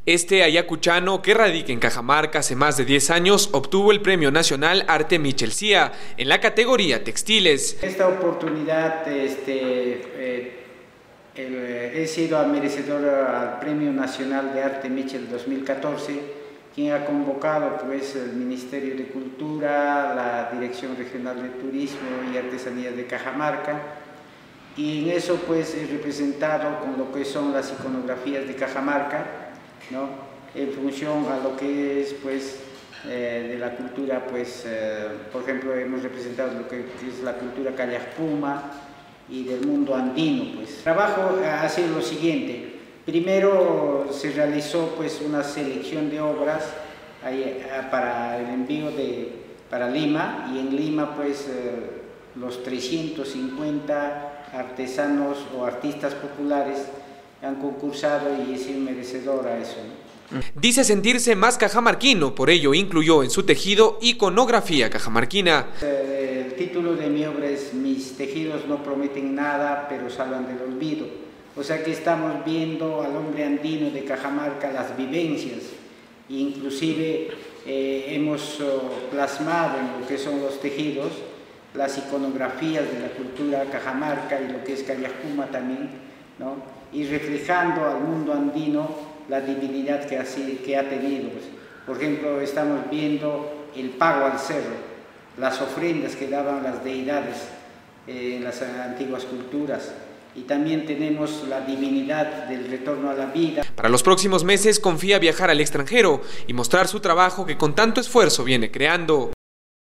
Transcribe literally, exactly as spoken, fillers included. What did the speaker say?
Este ayacuchano, que radica en Cajamarca hace más de diez años, obtuvo el Premio Nacional Arte Michel Cía en la categoría Textiles. Esta oportunidad este, eh, el, he sido merecedor al Premio Nacional de Arte Michel dos mil catorce, quien ha convocado pues, el Ministerio de Cultura, la Dirección Regional de Turismo y Artesanías de Cajamarca, y en eso pues he representado con lo que son las iconografías de Cajamarca, ¿no? En función a lo que es pues eh, de la cultura, pues eh, por ejemplo hemos representado lo que, que es la cultura Callajpuma y del mundo andino. Pues. El trabajo ha sido lo siguiente: primero se realizó pues una selección de obras ahí, para el envío de, para Lima, y en Lima pues eh, los trescientos cincuenta artesanos o artistas populares han concursado y he sido merecedor a eso, ¿no? Dice sentirse más cajamarquino, por ello incluyó en su tejido iconografía cajamarquina. El título de mi obra es Mis tejidos no prometen nada, pero salvan del olvido. O sea que estamos viendo al hombre andino de Cajamarca, las vivencias, inclusive eh, hemos oh, plasmado en lo que son los tejidos las iconografías de la cultura Cajamarca y lo que es Callajpuma también, ¿no? Y reflejando al mundo andino la divinidad que, así, que ha tenido. Por ejemplo, estamos viendo el pago al cerro, las ofrendas que daban las deidades eh, en las antiguas culturas, y también tenemos la divinidad del retorno a la vida. Para los próximos meses confía viajar al extranjero y mostrar su trabajo que con tanto esfuerzo viene creando.